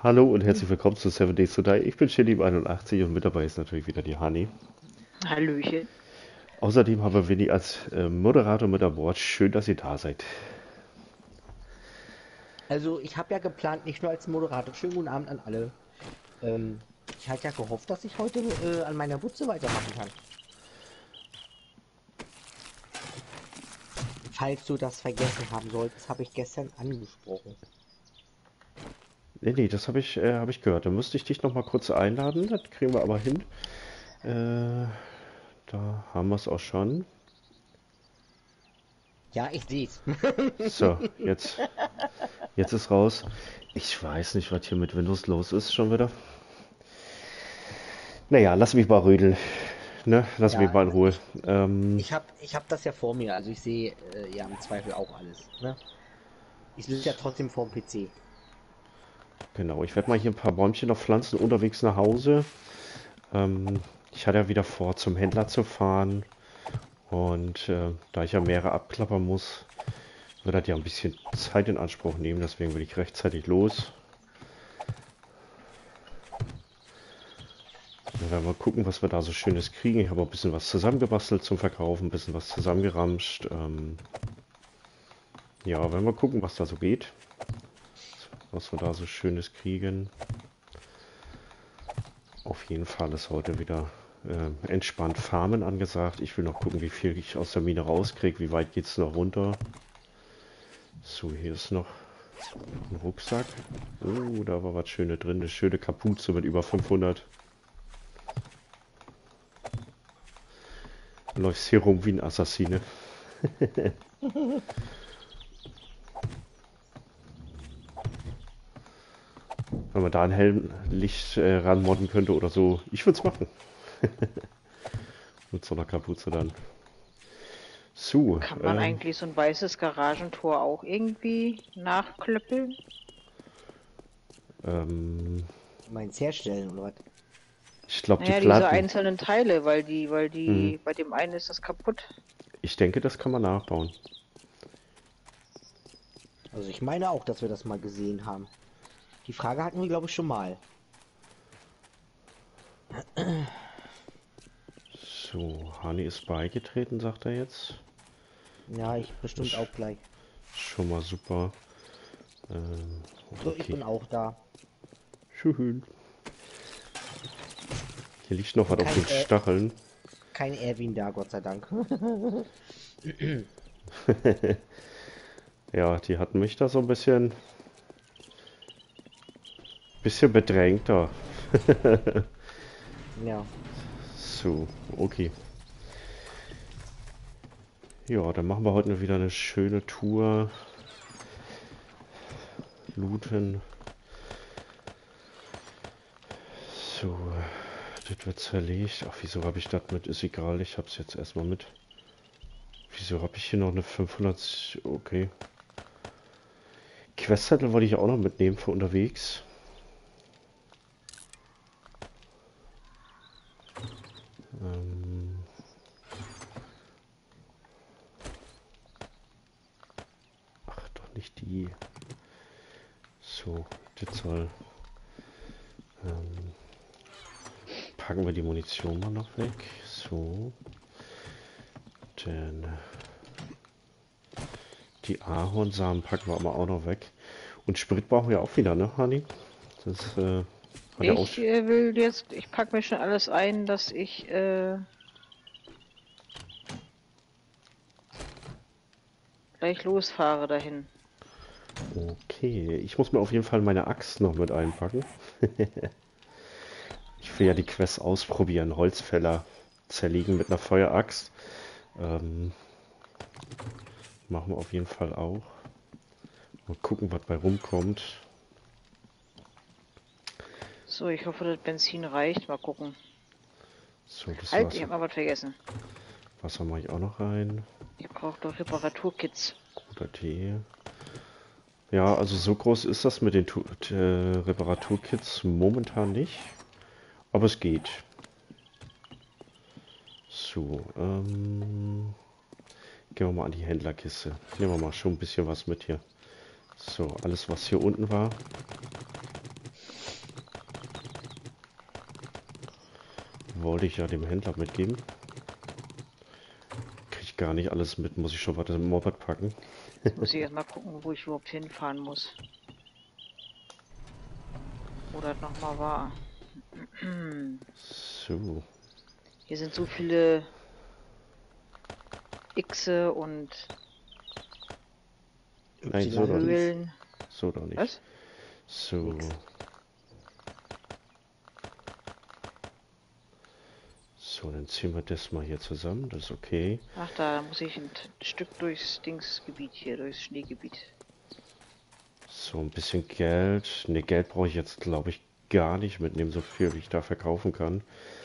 Hallo und herzlich willkommen zu 7 Days to Die. Ich bin Chili81 und mit dabei ist natürlich wieder die Hani. Hallöchen. Außerdem haben wir Winnie als Moderator mit an Bord. Schön, dass ihr da seid. Also ich habe ja geplant, nicht nur als Moderator, schönen guten Abend an alle. Ich hatte ja gehofft, dass ich heute an meiner Butze weitermachen kann. Falls du das vergessen haben solltest, habe ich gestern angesprochen. Nee, das hab ich gehört. Da müsste ich dich noch mal kurz einladen. Das kriegen wir aber hin. Äh, Da haben wir es auch schon. Ja, ich seh's. So, jetzt ist raus. Ich weiß nicht, was hier mit Windows los ist schon wieder. Naja, lass mich mal rödeln. Ne? Lass mich Ja, mal in Ruhe. ich hab das ja vor mir, also ich sehe ja im Zweifel auch alles. Ne? Ich sitze ja trotzdem vorm PC. Genau, ich werde mal hier ein paar Bäumchen noch pflanzen unterwegs nach Hause. Ich hatte ja wieder vor, zum Händler zu fahren. Und da ich ja mehrere abklappern muss, wird das ja ein bisschen Zeit in Anspruch nehmen. Deswegen will ich rechtzeitig los. Dann werden wir gucken, was wir da so Schönes kriegen. Ich habe auch ein bisschen was zusammengebastelt zum Verkaufen, ein bisschen was zusammengeramscht. Ja, werden wir gucken, was da so geht. Was wir da so Schönes kriegen. Auf jeden Fall ist heute wieder entspannt Farmen angesagt. Ich will noch gucken, wie viel ich aus der Mine rauskriege. Wie weit geht es noch runter. So, hier ist noch ein Rucksack. Oh, da war was Schönes drin. Eine schöne Kapuze mit über 500. Läufst hier rum wie ein Assassine. Wenn man da ein Helmlicht ranmodden könnte oder so. Ich würde es machen. Mit so einer Kapuze dann. So, Kann man eigentlich so ein weißes Garagentor auch irgendwie nachklöppeln? ähm, Du meinst herstellen oder was? ich glaube, die Naja, diese Platten. einzelnen Teile, weil Hm, die, bei dem einen ist das kaputt. ich denke, das kann man nachbauen. Also ich meine auch, dass wir das mal gesehen haben. Die Frage hatten wir, glaube ich, schon mal. So, Hani ist beigetreten, sagt er jetzt. Ja, ich bestimmt Ist auch gleich. schon mal super. Ähm, So, ich okay. bin auch da. Schön. Hier liegt noch was auf Kein, den Stacheln. kein Erwin da, Gott sei Dank. Ja, die hatten mich da so ein bisschen bedrängt da. Ja. So, okay. Ja, dann machen wir heute wieder eine schöne Tour. Looten. So, das wird zerlegt. Ach, wieso habe ich das mit? Ist egal, ich habe es jetzt erstmal mit. Wieso habe ich hier noch eine 500? Okay. Questzettel wollte ich auch noch mitnehmen für unterwegs. Ähm, ach, doch nicht die. So, das soll. Ähm, packen wir die Munition mal noch weg. So, denn die Ahornsamen packen wir aber auch noch weg. Und Sprit brauchen wir auch wieder, ne, Hani? Das hat ja auch. Ich will jetzt, ich packe mir schon alles ein, dass ich gleich losfahre dahin. Okay, ich muss mir auf jeden Fall meine Axt noch mit einpacken. Ich will ja die Quest ausprobieren. Holzfäller zerlegen mit einer Feueraxt. Ähm, machen wir auf jeden Fall auch. Mal gucken, was bei rumkommt. So, ich hoffe, das Benzin reicht. Mal gucken. So, das Halt, ich Wasser. habe mal was vergessen. Wasser mache ich auch noch rein. Ihr braucht doch Reparaturkits. Guter Tee. Ja, also so groß ist das mit den Reparaturkits momentan nicht. Aber es geht. So, gehen wir mal an die Händlerkiste. Nehmen wir mal schon ein bisschen was mit hier. So, alles was hier unten war. wollte ich ja dem Händler mitgeben. Krieg ich gar nicht alles mit, muss ich schon weiter im Moped packen. Muss ich erstmal gucken, wo ich überhaupt hinfahren muss. Wo das nochmal war. So. Hier sind so viele Xe und Nein, so doch nicht. Höhlen. So doch nicht. Was? So. Nix. So, dann ziehen wir das mal hier zusammen. Das ist okay. Ach, da muss ich ein Stück durchs Dingsgebiet hier, durchs Schneegebiet. So, ein bisschen Geld. Ne, Geld brauche ich jetzt, glaube ich, gar nicht mitnehmen, so viel wie ich da verkaufen kann.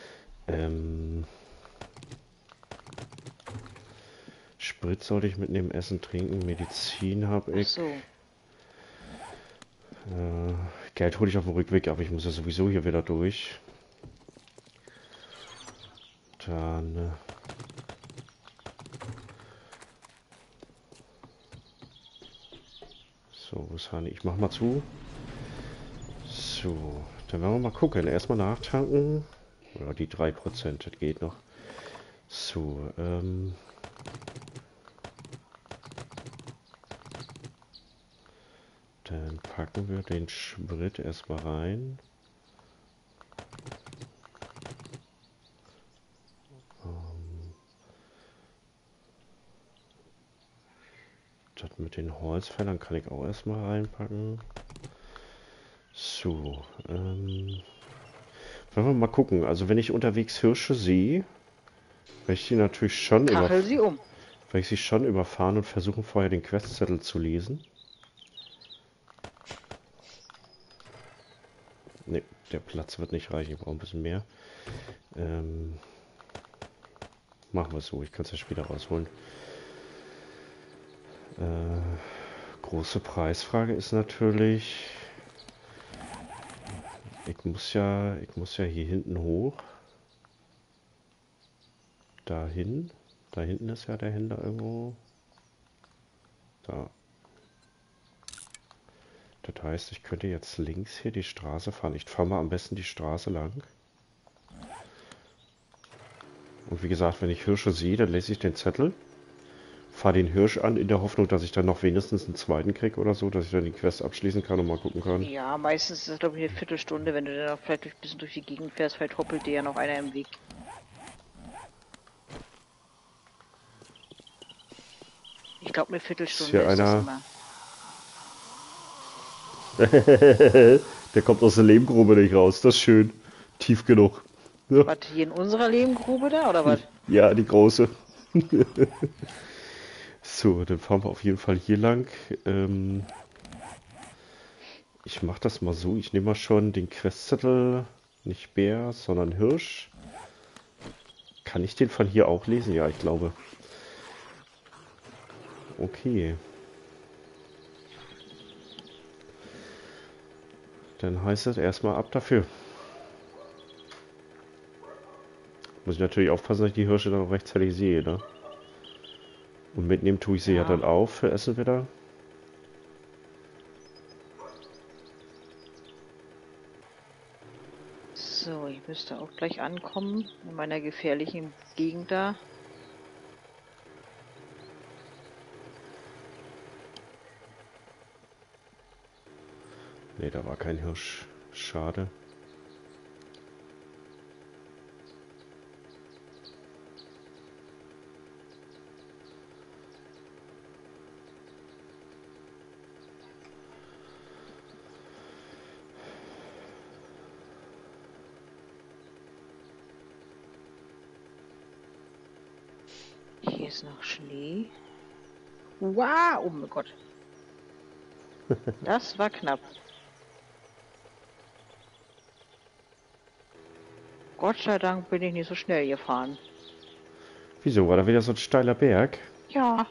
Sprit sollte ich mitnehmen, Essen, Trinken, Medizin habe Ach ich. so. Geld hole ich auf dem Rückweg, aber ich muss ja sowieso hier wieder durch. Dann... So, was habe ich? Ich mach mal zu. So, dann werden wir mal gucken. Erstmal nachtanken. Ja, die 3%, das geht noch. So, dann packen wir den Sprit erstmal rein. Das mit den Holzfällern kann ich auch erstmal reinpacken. So, wollen wir mal gucken. Also wenn ich unterwegs Hirsche sehe, werde ich die natürlich schon Kachel sie um. werde ich sie schon überfahren und versuchen vorher den Questzettel zu lesen. Ne, der Platz wird nicht reichen. Ich brauche ein bisschen mehr. Machen wir es so. Ich kann es ja später rausholen. Große Preisfrage ist natürlich, ich muss ja hier hinten hoch. Dahin. Da hinten ist ja der Händler irgendwo. Da. Das heißt, ich könnte jetzt links hier die Straße fahren. Ich fahre mal am besten die Straße lang. Und wie gesagt, wenn ich Hirsche sehe, dann lese ich den Zettel. Fahre den Hirsch an, in der Hoffnung, dass ich dann noch wenigstens einen zweiten kriege oder so, dass ich dann die Quest abschließen kann und mal gucken kann. Ja, meistens ist das, glaube ich, eine Viertelstunde, wenn du dann auch vielleicht ein bisschen durch die Gegend fährst, vielleicht hoppelt dir ja noch einer im Weg. Ich glaube, eine Viertelstunde Ist hier ist das einer? immer. Der kommt aus der Lehmgrube nicht raus. Das ist schön. Tief genug. Ja, Was, hier in unserer Lehmgrube da, oder was? ja, die große. So, dann fahren wir auf jeden Fall hier lang. Ich mache das mal so. Ich nehme mal schon den Questzettel. Nicht Bär, sondern Hirsch. Kann ich den von hier auch lesen? Ja, ich glaube. Okay. Dann heißt es erstmal ab dafür. Muss ich natürlich aufpassen, dass ich die Hirsche dann auch rechtzeitig sehe, ne? Und mitnehmen tue ich sie ja Ja. dann auch für Essen wieder. So, ich müsste auch gleich ankommen in meiner gefährlichen Gegend da. Ne, da war kein Hirsch. Schade. Hier ist noch Schnee. Wow, oh mein Gott. Das war knapp. Gott sei Dank bin ich nicht so schnell gefahren. Wieso? War da wieder so ein steiler Berg? Ja.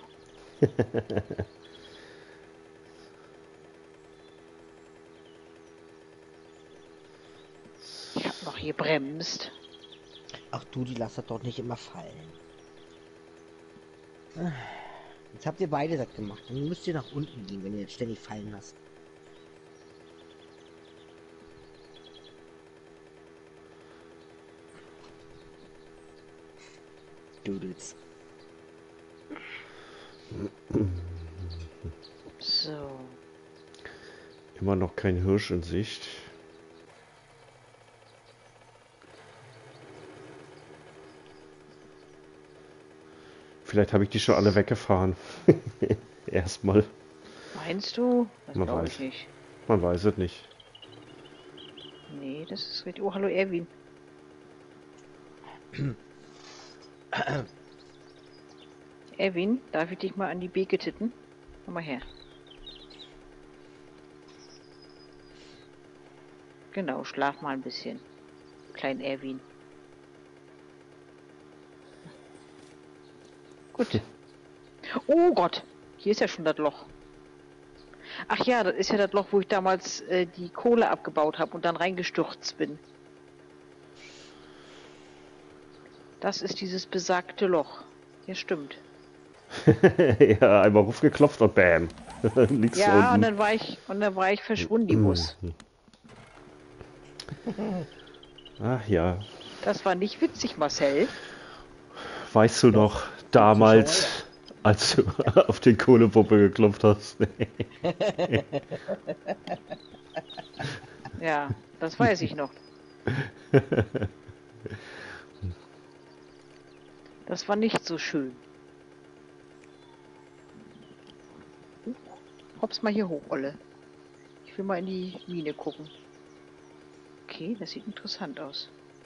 Ich hab noch gebremst. Ach du, die lasst das doch nicht immer fallen. Jetzt habt ihr beide das gemacht. Dann müsst ihr nach unten gehen, wenn ihr jetzt ständig fallen lasst. Doodles. So. Immer noch kein Hirsch in Sicht. Vielleicht habe ich die schon alle weggefahren. Erstmal. Meinst du? Das Man glaube weiß. ich nicht. Man weiß es nicht. Nee, das ist richtig. Oh, hallo Erwin. Erwin, darf ich dich mal an die Beke titten? Komm mal her. Genau, schlaf mal ein bisschen. Klein Erwin. Gut. Oh Gott, hier ist ja schon das Loch. Ach ja, das ist ja das Loch, wo ich damals die Kohle abgebaut habe und dann reingestürzt bin. Das ist dieses besagte Loch. Ja, stimmt. Ja, einmal rufgeklopft und bam. Liegst du Ja, und unten. dann war ich verschwundibus. Ach ja. Das war nicht witzig, Marcel. Weißt du noch, damals, als du auf den Kohlepuppe geklopft hast? Ja, das weiß ich noch. Das war nicht so schön. Hops mal hier hoch, Olle. Ich will mal in die Mine gucken. Okay, das sieht interessant aus.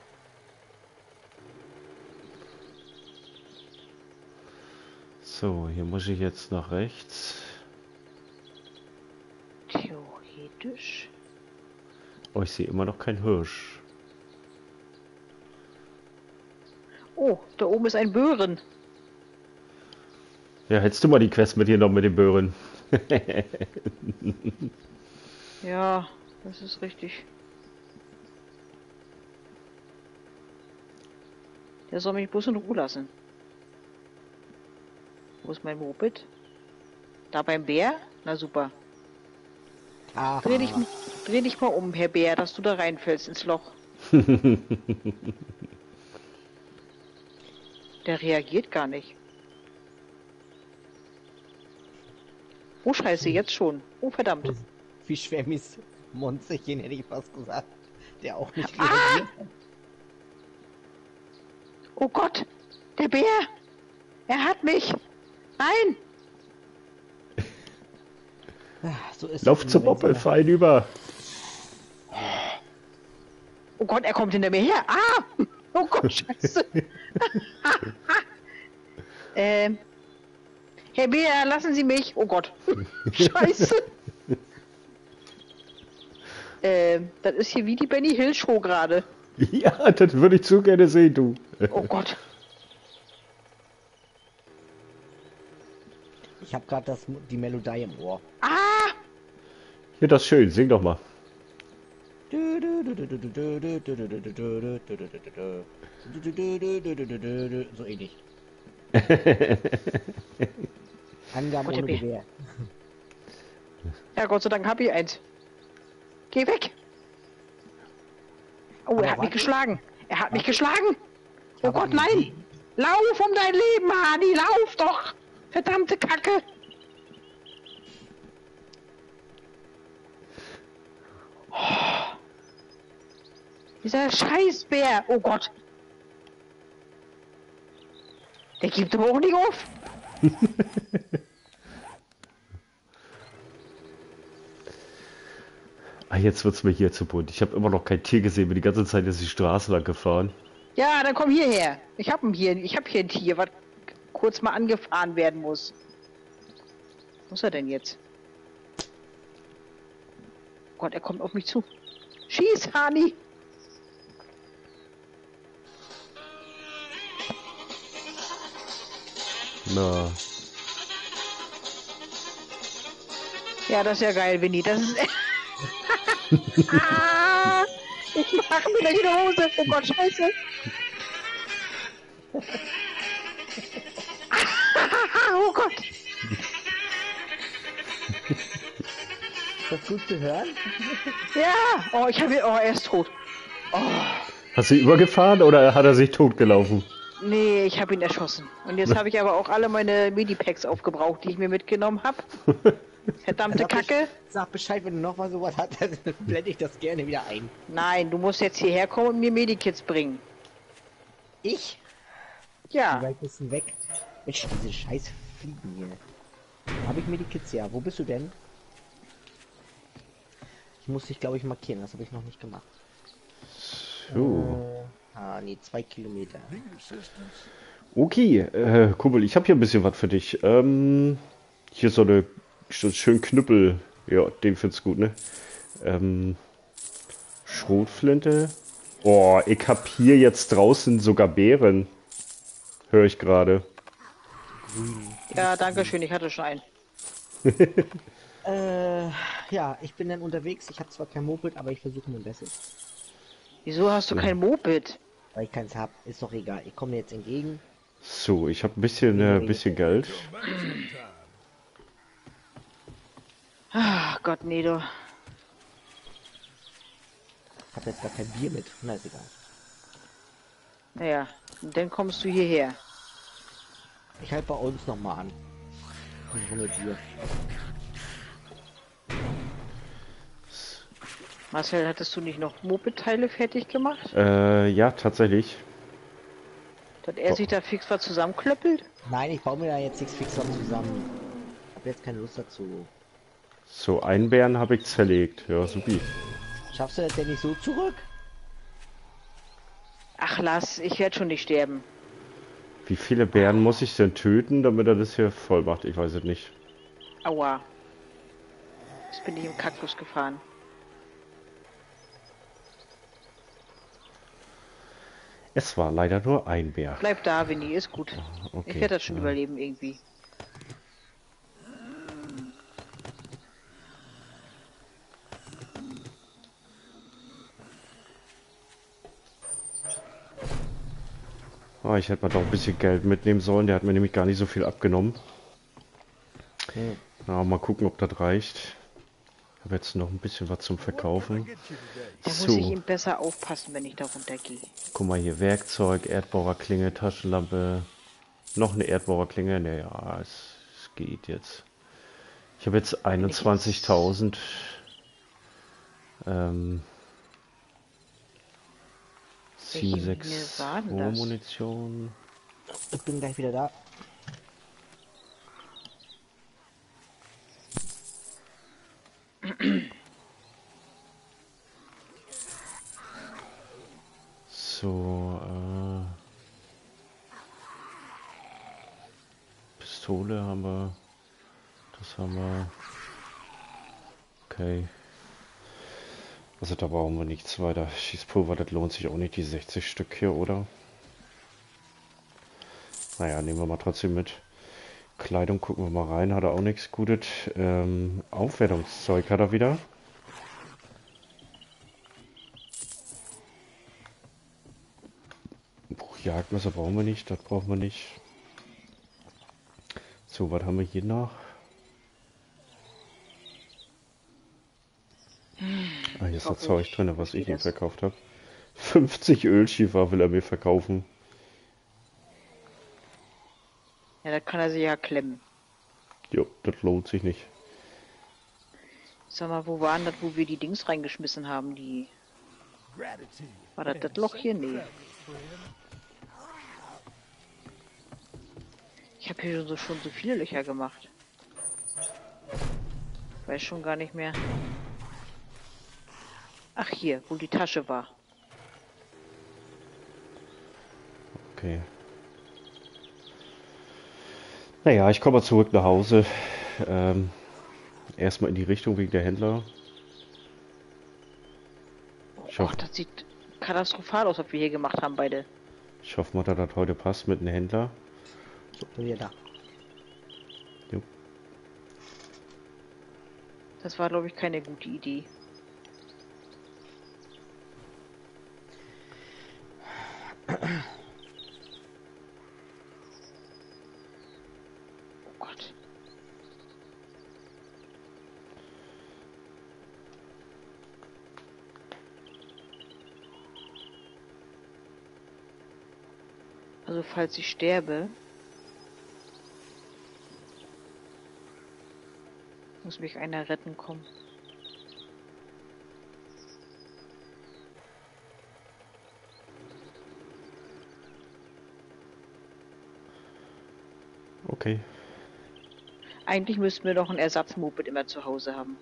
So, hier muss ich jetzt nach rechts. Theoretisch. Oh, ich sehe immer noch keinen Hirsch. Oh, da oben ist ein Böhren. Ja, hättest du mal die Quest mit hier noch mit den Böhren. Ja, das ist richtig. Der soll mich bloß in Ruhe lassen. Wo ist mein Moped? Da beim Bär? Na super. Aha. Dreh dich mal um, Herr Bär, dass du da reinfällst ins Loch. Der reagiert gar nicht. Oh Scheiße, jetzt schon. Oh verdammt. Wie schwämmis Monsterchen, hätte ich fast gesagt. Der auch nicht reagiert. Oh Gott, der Bär. Er hat mich. Nein. So ist Lauf es zum immer, wenn Moppel, fein über. Oh Gott, er kommt hinter mir her. Ah! Oh Gott, Scheiße. Herr Bär, lassen Sie mich. Oh Gott. Scheiße. Das ist hier wie die Benny Hill Show gerade. Ja, das würde ich zu gerne sehen, du. Oh Gott. Ich habe gerade die Melodie im Ohr. Ah! Ja, das ist schön, sing doch mal. So ähnlich. Angaben Gott, ohne der Gewehr. Ja, Gott sei Dank habe ich eins. Geh weg. Oh, Aber er hat mich warte. geschlagen. Er hat mich geschlagen. Oh Aber Gott, die- nein. Lauf um dein Leben, Hani. Lauf doch. Verdammte Kacke. Oh. Dieser Scheißbär. Oh Gott. Der gibt aber auch nicht auf. Ah, jetzt wird's mir hier zu bunt. Ich habe immer noch kein Tier gesehen, bin die ganze Zeit jetzt die Straße lang gefahren. Ja, dann komm hierher. Ich hab hier ein Tier, was kurz mal angefahren werden muss. Wo ist er denn jetzt? Oh Gott, er kommt auf mich zu. Schieß, Hani! Na, Ja, das ist ja geil, Winnie. Das ist. Ah, ich mach mir gleich in die Hose. Oh Gott, scheiße. Oh Gott. Ist das gut zu hören? Ja. Oh, er ist tot. Oh. hast du ihn übergefahren oder hat er sich totgelaufen? Nee, ich habe ihn erschossen. Und jetzt habe ich aber auch alle meine Medipacks aufgebraucht, die ich mir mitgenommen habe. Verdammte Sag, Kacke. sag Bescheid, wenn du noch mal sowas hast, dann blende ich das gerne wieder ein. Nein, du musst jetzt hierher kommen und mir Medikits bringen. Ich? Wie Ja, weit bist du denn weg? Mensch, diese scheiß Fliegen hier. Habe ich mir die Kids ja. Wo bist du denn? Ich muss dich, glaube ich, markieren. Das habe ich noch nicht gemacht. So. Nee, 2 Kilometer. Okay, Kumpel, ich habe hier ein bisschen was für dich. Hier so schön Knüppel. Ja, den findest du gut, ne? Ähm, Schrotflinte. Oh, ich hab hier jetzt draußen sogar Beeren. Höre ich gerade. Grün. ja, danke schön, ich hatte schon einen. Ja, ich bin dann unterwegs. Ich habe zwar kein Moped, aber ich versuche mein Bestes. Wieso hast du So, kein Moped? Weil ich keins hab. Ist doch egal. Ich komme dir jetzt entgegen. so ich habe Weniger bisschen jetzt. Geld. Ach Gott, nee, du. Ich habe jetzt gar kein Bier mit. Na, ist egal. Naja, und dann kommst du hierher. Ich halte bei uns noch mal an. Und hol mir Bier. Marcel, hattest du nicht noch Moped-Teile fertig gemacht? Ja, tatsächlich. Dass er sich da fix was zusammenklöppelt? Nein, ich baue mir da jetzt nichts fix zusammen. Ich habe jetzt keine Lust dazu. So, einen Bären habe ich zerlegt. Ja, supi. Schaffst du das denn nicht so zurück? Ach, lass, ich werde schon nicht sterben. Wie viele Bären muss ich denn töten, damit er das hier voll macht? Ich weiß es nicht. Aua. Jetzt bin ich im Kaktus gefahren. Es war leider nur ein Bär. Bleib da, Winnie, ist gut. Okay. Ich werde das schon ja. überleben irgendwie. Ah, ich hätte mal doch ein bisschen Geld mitnehmen sollen. Der hat mir nämlich gar nicht so viel abgenommen. Hm. Na, mal gucken, ob das reicht. Ich habe jetzt noch ein bisschen was zum Verkaufen. Da muss ich So, ihm besser aufpassen, wenn ich da runtergehe. guck mal hier. Werkzeug, Erdbohrerklinge, Taschenlampe. Noch eine Erdbohrerklinge. Naja, es geht jetzt. Ich habe jetzt 21.000. Welche 7, Mine 6 war denn das? Rohrmunition. Ich bin gleich wieder da. So, Pistole haben wir. Das haben wir. Okay. Also da brauchen wir nichts weiter. Schießpulver, das lohnt sich auch nicht, die 60 Stück hier, oder? Naja, nehmen wir mal trotzdem mit. Kleidung gucken wir mal rein, hat er auch nichts Gutes. Aufwertungszeug hat er wieder. Jagdmesser brauchen wir nicht, das brauchen wir nicht. So, was haben wir hier noch? Ah, hier ist das Zeug drin, was ich ihm verkauft habe. 50 Ölschiefer will er mir verkaufen. Ja, da kann er sich ja klemmen. Jo, das lohnt sich nicht. Sag mal, wo waren das, wo wir die Dings reingeschmissen haben? Die. War das Loch hier? Nee. Ich habe hier schon so viele Löcher gemacht. Weiß schon gar nicht mehr. Ach, hier, wo die Tasche war. Okay. Naja, ich komme mal zurück nach Hause. Erstmal in die Richtung wegen der Händler. Ich Och, hoffe, das sieht katastrophal aus, was wir hier gemacht haben, beide. ich hoffe mal, dass das heute passt mit dem Händler. So, bin wieder da. Jo. Das war, glaube ich, keine gute Idee. Oh Gott. Also falls ich sterbe, muss mich einer retten kommen. Okay. Eigentlich müssten wir doch ein Ersatzmoped immer zu Hause haben.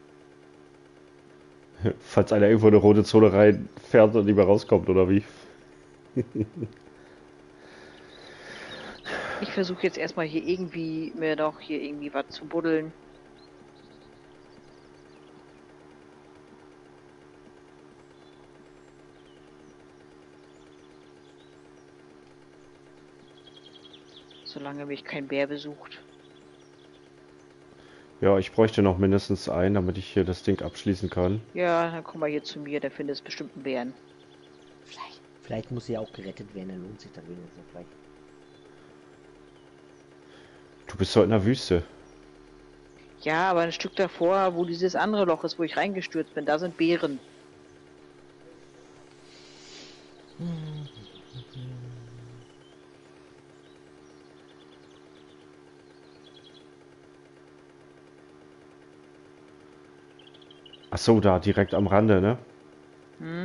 Falls einer irgendwo in eine rote Zone reinfährt und nicht mehr rauskommt, oder wie? Ich versuche jetzt erstmal hier irgendwie mir doch hier irgendwie was zu buddeln. Solange mich kein Bär besucht. Ja, ich bräuchte noch mindestens einen, damit ich hier das Ding abschließen kann. Ja, dann komm mal hier zu mir, da findest bestimmt einen Bären. Vielleicht muss sie ja auch gerettet werden, dann lohnt sich das wenigstens vielleicht. Du bist doch in der Wüste. Ja, aber ein Stück davor, wo dieses andere Loch ist, wo ich reingestürzt bin, da sind Bären. Ach so, da direkt am Rande, ne? Hm?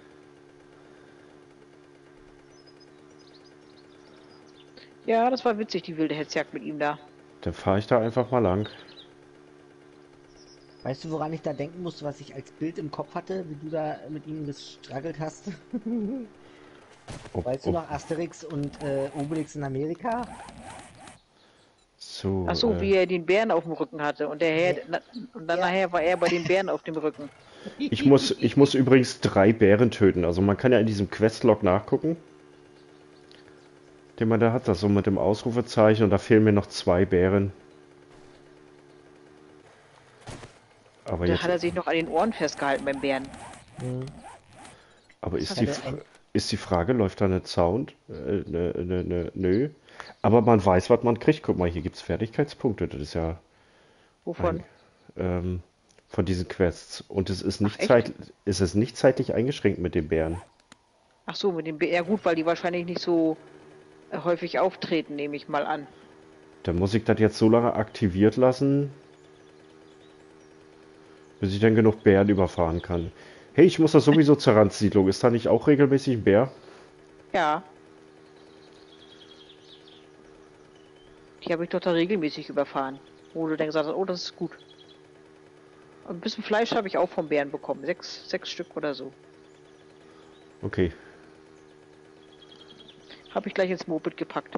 Ja, das war witzig, die wilde Hetzjagd mit ihm da. Dann fahre ich da einfach mal lang. Weißt du, woran ich da denken musste, was ich als Bild im Kopf hatte, wie du da mit ihm gestruggelt hast? Ob, Weißt du ob, noch Asterix und Obelix in Amerika? so, Ach so, wie er den Bären auf dem Rücken hatte und und dann Ja. nachher war er bei den Bären auf dem Rücken. ich muss übrigens 3 Bären töten. Also man kann ja in diesem Questlog nachgucken, den man da hat, das so mit dem Ausrufezeichen, und da fehlen mir noch 2 Bären. Aber Da jetzt, hat er sich noch an den Ohren festgehalten beim Bären. Hm. aber hat ist er die, denn ist die Frage, läuft da eine Sound? Nö. Aber man weiß, was man kriegt. Guck mal, hier gibt's Fertigkeitspunkte. Das ist ja Wovon? ähm, von diesen Quests. Und es ist Ach, echt? es ist nicht zeitlich eingeschränkt mit den Bären. Ach so, mit den Bären. Ja gut, weil die wahrscheinlich nicht so häufig auftreten, nehme ich mal an. Dann muss ich das jetzt so lange aktiviert lassen, bis ich dann genug Bären überfahren kann. Hey, ich muss da sowieso zur Randsiedlung. Ist da nicht auch regelmäßig ein Bär? Ja. Die habe ich doch da regelmäßig überfahren. Wo du dann gesagt hast, oh, das ist gut. Und ein bisschen Fleisch habe ich auch vom Bären bekommen. Sechs Stück oder so. Okay. Habe ich gleich ins Moped gepackt.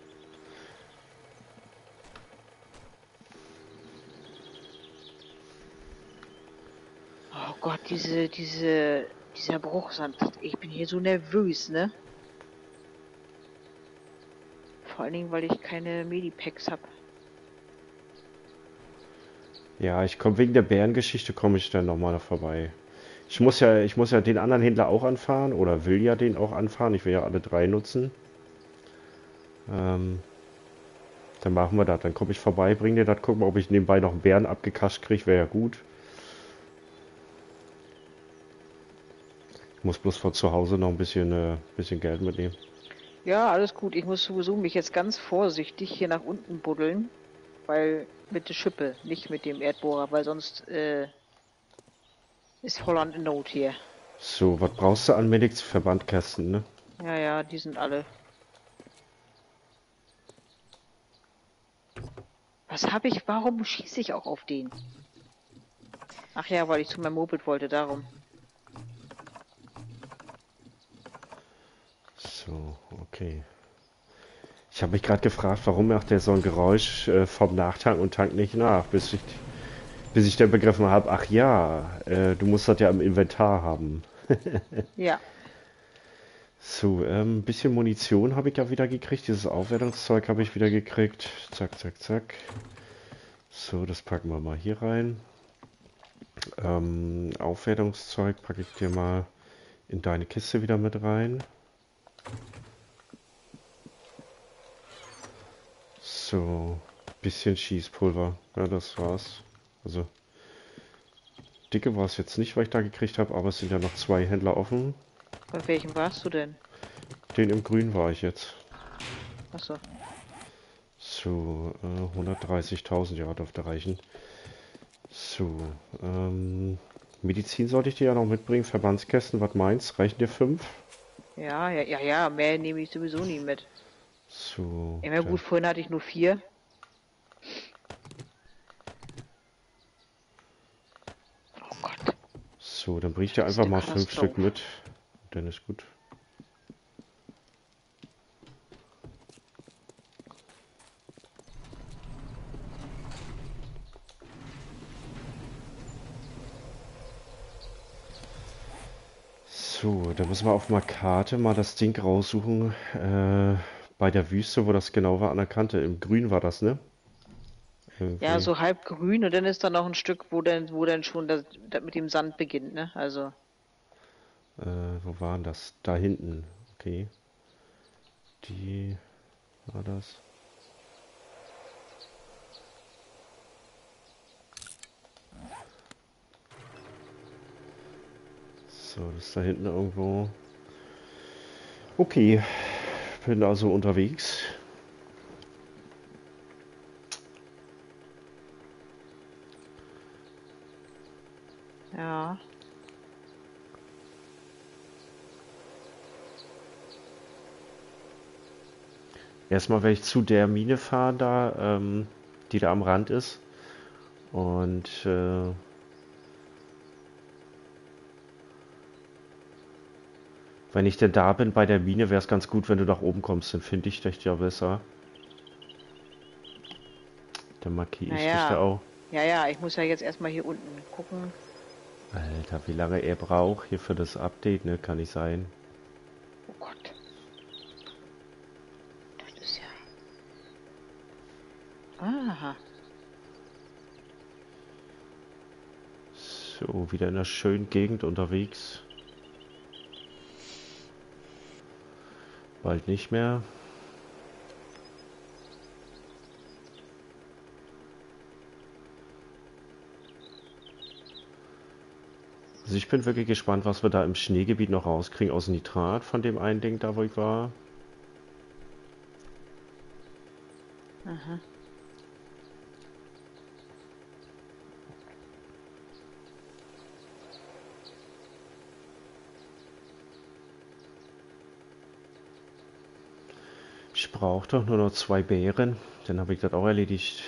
Oh Gott, dieser Bruchsand. Ich bin hier so nervös, ne? Vor allen Dingen, weil ich keine Medipacks habe. Ja, ich komme wegen der Bärengeschichte komme ich dann nochmal vorbei. Ich muss ja den anderen Händler auch anfahren oder will ja den auch anfahren. Ich will ja alle 3 nutzen. Ähm, Dann machen wir das. Dann komme ich vorbei, bring dir das, guck mal, ob ich nebenbei noch einen Bären abgekascht kriege, wäre ja gut. Ich muss bloß von zu Hause noch ein bisschen Geld mitnehmen. Ja, alles gut. Ich muss sowieso mich jetzt ganz vorsichtig hier nach unten buddeln. Weil mit der Schippe, nicht mit dem Erdbohrer, weil sonst ist Holland in Not hier. So, was brauchst du an Medics? Verbandkästen, ne? Ja, ja, die sind alle. Was habe ich? Warum schieße ich auch auf den? Ach ja, weil ich zu meinem Moped wollte, darum. So, okay. Ich habe mich gerade gefragt, warum macht der so ein Geräusch vom Nachtanken und tankt nicht nach, bis ich dann begriffen habe, ach ja, du musst das ja im Inventar haben. Ja. So, ein bisschen Munition habe ich ja wieder gekriegt. Dieses Aufwertungszeug habe ich wieder gekriegt. Zack, zack, zack. So, das packen wir mal hier rein. Aufwertungszeug packe ich dir mal in deine Kiste wieder mit rein. So, bisschen Schießpulver. Ja, das war's. Also, dicke war es jetzt nicht, was ich da gekriegt habe, aber es sind ja noch 2 Händler offen. Bei welchem warst du denn? Den im Grün war ich jetzt. Achso. So, 130.000, ja, dürfte reichen. So, Medizin sollte ich dir ja noch mitbringen. Verbandskästen, was meinst? Reichen dir 5? Ja, mehr nehme ich sowieso nie mit. So, Ja, gut, vorhin hatte ich nur 4. Oh Gott. so, dann bring ich dir Das ist einfach eine mal 5 Stück Katastrophe. mit. Dann ist gut. So, da müssen wir auf einer Karte mal das Ding raussuchen. Bei der Wüste, wo das genau war, an der Kante. Im Grün war das, ne? Ja, Irgendwie. so halb grün und dann ist da noch ein Stück, wo dann schon das mit dem Sand beginnt, ne? Also, Wo waren das? Da hinten. Okay. Die war das. So, das ist da hinten irgendwo. Okay, bin also unterwegs. ja. Erstmal werde ich zu der Mine fahren da, die da am Rand ist. Und wenn ich denn da bin bei der Mine, wäre es ganz gut, wenn du nach oben kommst. Dann finde ich dich ja besser. Dann markiere ich dich da Naja. auch. Ja, ich muss ja jetzt erstmal hier unten gucken. Alter, wie lange er braucht hier für das Update, ne? Kann nicht sein. Oh Gott. Das ist ja. Aha. So, wieder in einer schönen Gegend unterwegs. Bald nicht mehr. Also ich bin wirklich gespannt, was wir da im Schneegebiet noch rauskriegen aus Nitrat von dem einen Ding da, wo ich war. Aha. Ich brauche doch nur noch 2 Beeren. Dann habe ich das auch erledigt.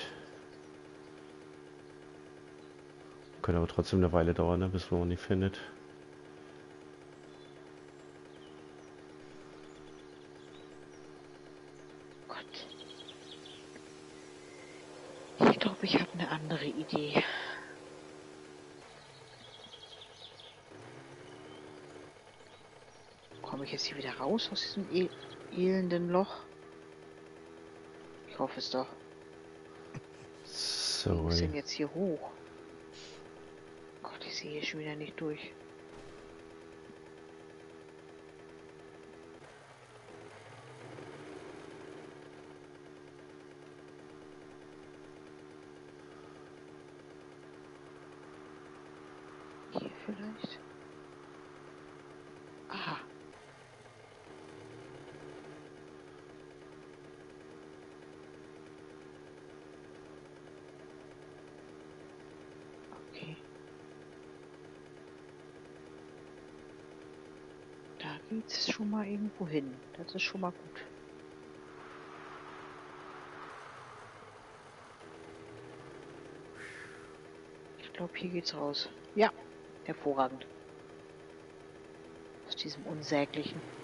Könnte aber trotzdem eine Weile dauern, ne, bis man ihn findet. Gott. Ich glaube, ich habe eine andere Idee. Komme ich jetzt hier wieder raus aus diesem elenden Loch? Ich hoffe es doch. Wie So, muss ey. denn jetzt hier hoch? Gott, ich sehe hier schon wieder nicht durch. Hier vielleicht? Aha. Okay. Da geht's schon mal irgendwo hin. Das ist schon mal gut. Ich glaube, hier geht's raus. Ja, hervorragend. Aus diesem Unsäglichen.